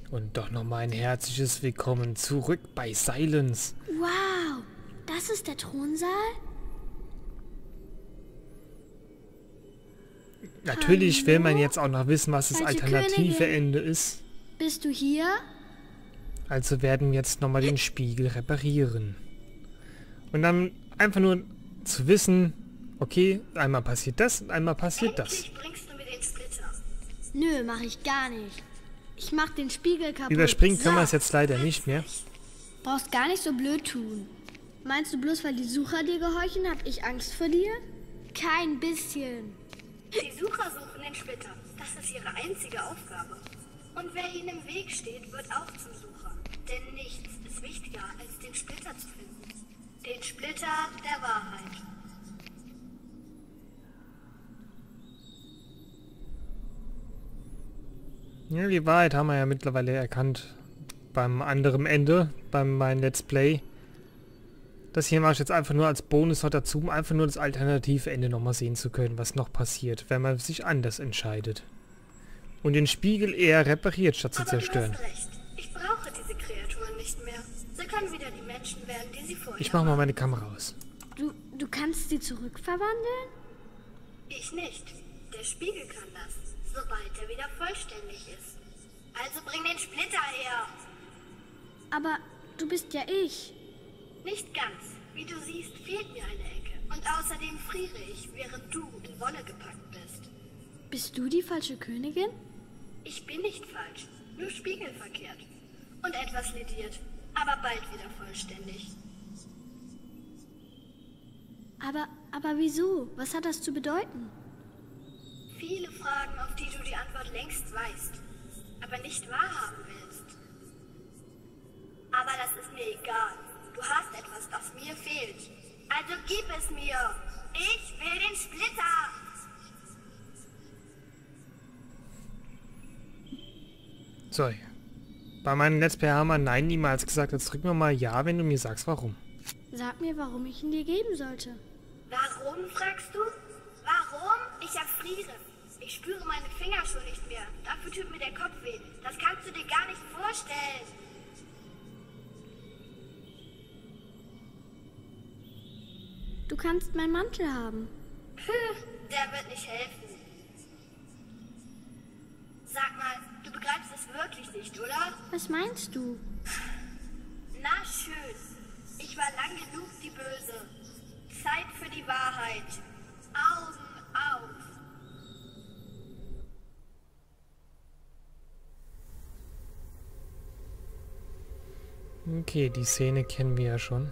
Und doch nochmal ein herzliches Willkommen zurück bei Silence. Wow, das ist der Thronsaal? Natürlich will man Hallo? jetzt auch noch wissen, was das Falsche alternative Königin. Ende ist. Bist du hier? Also werden wir jetzt nochmal den Spiegel reparieren. Und dann einfach nur zu wissen, okay, einmal passiert das und einmal passiert das. Endlich bringst du mir den Splitter. Nö, mach ich gar nicht. Ich mach den Spiegel kaputt. Überspringen können wir es jetzt leider nicht mehr. Brauchst gar nicht so blöd tun. Meinst du bloß, weil die Sucher dir gehorchen, hab ich Angst vor dir? Kein bisschen. Die Sucher suchen den Splitter. Das ist ihre einzige Aufgabe. Und wer ihnen im Weg steht, wird auch zum Sucher. Denn nichts ist wichtiger, als den Splitter zu finden. Den Splitter der Wahrheit. Ja, die Wahrheit haben wir ja mittlerweile erkannt. Beim anderen Ende, beim meinem Let's Play. Das hier mache ich jetzt einfach nur als Bonus noch dazu, um einfach nur das alternative Ende nochmal sehen zu können, was noch passiert, wenn man sich anders entscheidet. Und den Spiegel eher repariert, statt zu Aber zerstören. du hast recht. Ich brauche diese Kreaturen nicht mehr. Sie können wieder die Menschen werden, die sie vorher Ich mache mal waren. meine Kamera aus. Du kannst sie zurückverwandeln? Ich nicht. Der Spiegel kann das, sobald er wieder vollständig ist. Also bring den Splitter her. Aber du bist ja ich. Nicht ganz. Wie du siehst, fehlt mir eine Ecke. Und außerdem friere ich, während du in Wolle gepackt bist. Bist du die falsche Königin? Ich bin nicht falsch, nur spiegelverkehrt. Und etwas lediert, aber bald wieder vollständig. Aber wieso? Was hat das zu bedeuten? Viele Fragen, auf die du die Antwort längst weißt, aber nicht wahrhaben willst. Aber das ist mir egal. Du hast etwas, das mir fehlt. Also gib es mir. Ich will den Splitter. So. Bei meinem Let's Play haben wir Nein niemals gesagt. Jetzt drücken wir mal Ja, wenn du mir sagst, warum. Sag mir, warum ich ihn dir geben sollte. Warum, fragst du? Warum? Ich erfriere. Ich spüre meine Finger schon nicht mehr. Dafür tut mir der Kopf weh. Das kannst du dir gar nicht vorstellen. Du kannst meinen Mantel haben. Der wird nicht helfen. Sag mal, du begreifst es wirklich nicht, oder? Was meinst du? Na schön. Ich war lang genug die Böse. Zeit für die Wahrheit. Augen auf. Okay, die Szene kennen wir ja schon.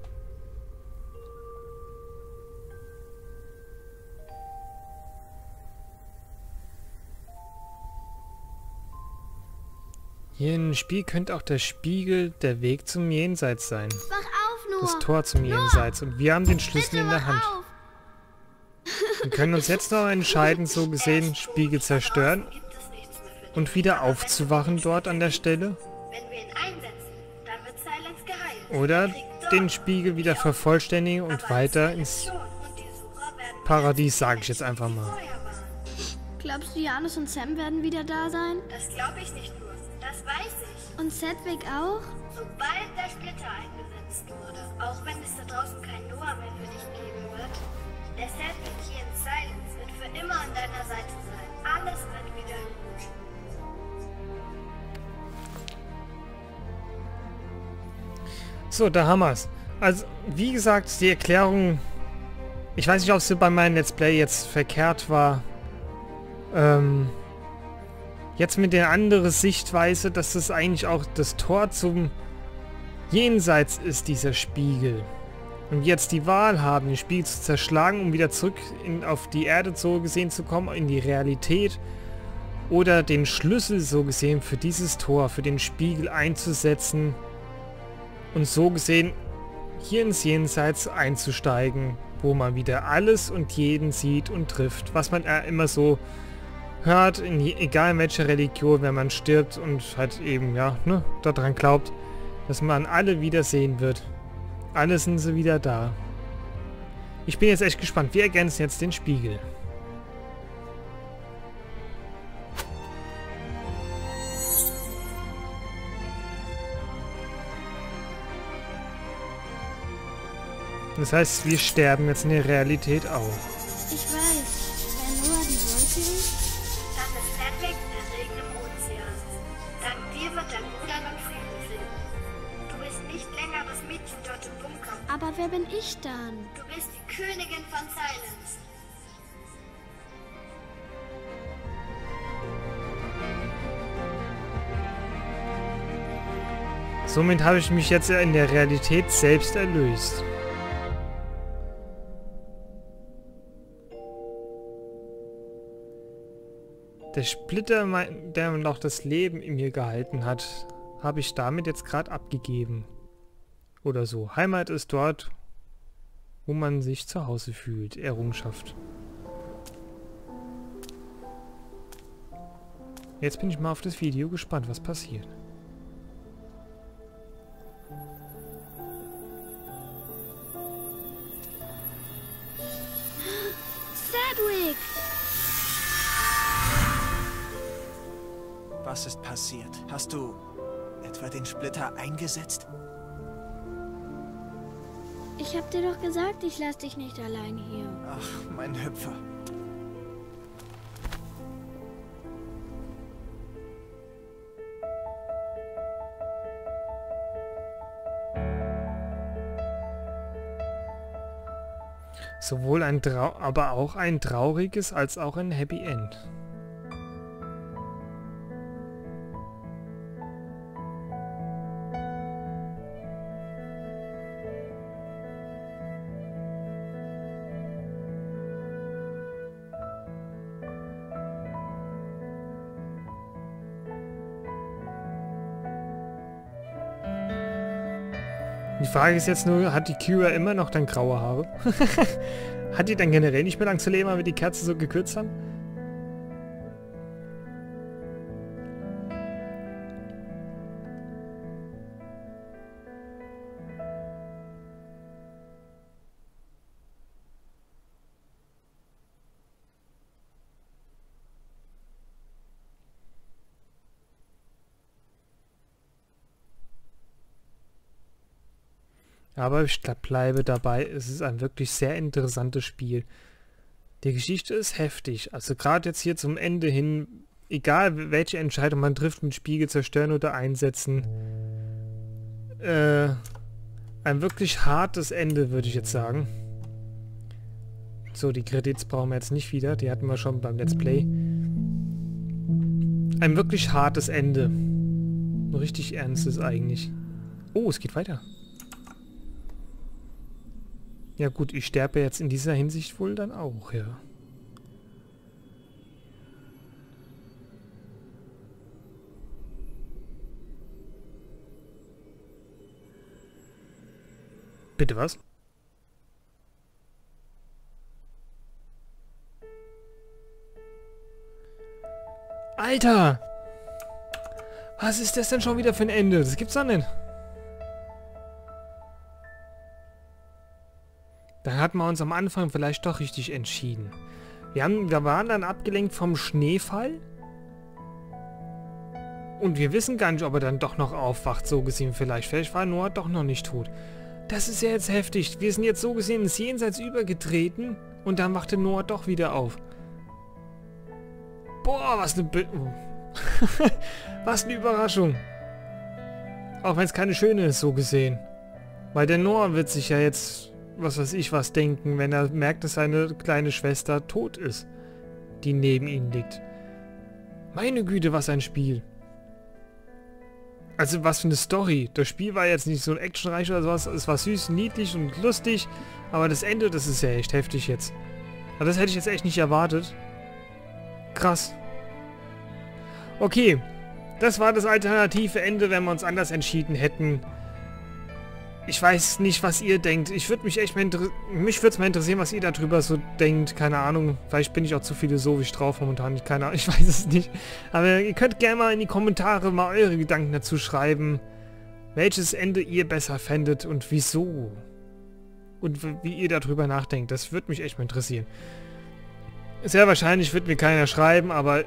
Hier im Spiel könnte auch der Spiegel der Weg zum Jenseits sein. Wach auf, Noah! Das Tor zum Jenseits. Und wir haben den Schlüssel in der Hand. Auf! Wir können uns jetzt noch entscheiden, so gesehen, Spiegel zerstören Gibt es nichts mehr für dich. und wieder aufzuwachen dort an der Stelle. Wenn wir ihn einsetzen, dann wird Silence geheilt. Oder Er kriegt dort den Spiegel wieder vervollständigen und weiter ins schon. Und die Sucher werden Paradies, sage ich jetzt einfach mal. vorher waren. Glaubst du, Janus und Sam werden wieder da sein? Das glaube ich nicht nur. Das weiß ich. Und Sedwick auch? Sobald der Splitter eingesetzt wurde, auch wenn es da draußen kein Noah mehr für dich geben wird, der Sedwick hier in Silence wird für immer an deiner Seite sein. Alles wird wieder gut. So, da haben wir's. Also, wie gesagt, die Erklärung... Ich weiß nicht, ob sie bei meinem Let's Play jetzt verkehrt war. Jetzt mit der anderen Sichtweise, dass das eigentlich auch das Tor zum Jenseits ist, dieser Spiegel. Und wir jetzt die Wahl haben, den Spiegel zu zerschlagen, um wieder zurück auf die Erde so gesehen zu kommen, in die Realität. Oder den Schlüssel so gesehen für dieses Tor, für den Spiegel einzusetzen. Und so gesehen hier ins Jenseits einzusteigen, wo man wieder alles und jeden sieht und trifft, was man immer so hört, egal in welcher Religion, wenn man stirbt und halt eben, ja, ne, daran glaubt, dass man alle wiedersehen wird. Alle sind sie wieder da. Ich bin jetzt echt gespannt. Wir ergänzen jetzt den Spiegel. Das heißt, wir sterben jetzt in der Realität auch. Ich weiß, wenn Noah die Wolke ist, Dann ist Hedwig der Regen im Ozean. Dank dir wird dein Bruder nun Frieden finden. Du bist nicht länger das Mädchen dort im Bunker. aber wer bin ich dann? Du bist die Königin von Silence. Somit habe ich mich jetzt in der Realität selbst erlöst. Der Splitter, der noch das Leben in mir gehalten hat, habe ich damit jetzt gerade abgegeben. Oder so. Heimat ist dort, wo man sich zu Hause fühlt. Errungenschaft. Jetzt bin ich mal auf das Video gespannt, was passiert. Sedwick! Was ist passiert? Hast du etwa den Splitter eingesetzt? Ich hab dir doch gesagt, ich lass dich nicht allein hier. Ach, mein Hüpfer. Sowohl aber auch ein trauriges als auch ein Happy End. Die Frage ist jetzt nur, hat die Kira immer noch dann graue Haare? Hat die dann generell nicht mehr lang zu leben, weil wir die Kerze so gekürzt haben? Aber ich bleibe dabei, es ist ein wirklich sehr interessantes Spiel. Die Geschichte ist heftig. Also gerade jetzt hier zum Ende hin, egal welche Entscheidung man trifft, mit Spiegel zerstören oder einsetzen, ein wirklich hartes Ende, würde ich jetzt sagen. So, die Credits brauchen wir jetzt nicht wieder, die hatten wir schon beim Let's Play. Ein wirklich hartes Ende. Ein richtig ernstes eigentlich. Oh, es geht weiter. Ja gut, ich sterbe jetzt in dieser Hinsicht wohl dann auch, ja. Bitte was? Alter! Was ist das denn schon wieder für ein Ende? Das gibt's doch nicht. Da hatten wir uns am Anfang vielleicht doch richtig entschieden. Wir waren dann abgelenkt vom Schneefall. Und wir wissen gar nicht, ob er dann doch noch aufwacht, so gesehen vielleicht. Vielleicht war Noah doch noch nicht tot. Das ist ja jetzt heftig. Wir sind jetzt so gesehen ins Jenseits übergetreten und dann wachte Noah doch wieder auf. Boah, was eine was eine Überraschung. Auch wenn es keine schöne ist, so gesehen. Weil der Noah wird sich ja jetzt, was weiß ich, was denken, wenn er merkt, dass seine kleine Schwester tot ist, die neben ihm liegt. Meine Güte, was ein Spiel. Also was für eine Story. Das Spiel war jetzt nicht so actionreich oder sowas. Es war süß, niedlich und lustig. Aber das Ende, das ist ja echt heftig jetzt. Aber das hätte ich jetzt echt nicht erwartet. Krass. Okay. Das war das alternative Ende, wenn wir uns anders entschieden hätten. Ich weiß nicht, was ihr denkt. Mich würde es mal interessieren, was ihr darüber so denkt. Keine Ahnung. Vielleicht bin ich auch zu philosophisch drauf momentan. Keine Ahnung. Ich weiß es nicht. Aber ihr könnt gerne mal in die Kommentare mal eure Gedanken dazu schreiben. Welches Ende ihr besser fändet und wieso. Und wie ihr darüber nachdenkt. Das würde mich echt mal interessieren. Sehr wahrscheinlich wird mir keiner schreiben, aber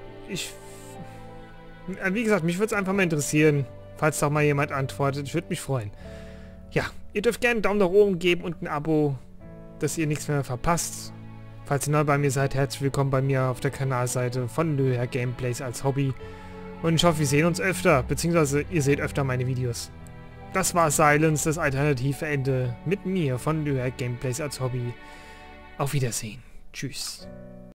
wie gesagt, mich würde es einfach mal interessieren. Falls doch mal jemand antwortet. Ich würde mich freuen. Ja, ihr dürft gerne einen Daumen nach oben geben und ein Abo, dass ihr nichts mehr verpasst. Falls ihr neu bei mir seid, herzlich willkommen bei mir auf der Kanalseite von Löher Gameplays als Hobby. Und ich hoffe, wir sehen uns öfter, beziehungsweise ihr seht öfter meine Videos. Das war Silence, das alternative Ende mit mir von Löher Gameplays als Hobby. Auf Wiedersehen. Tschüss.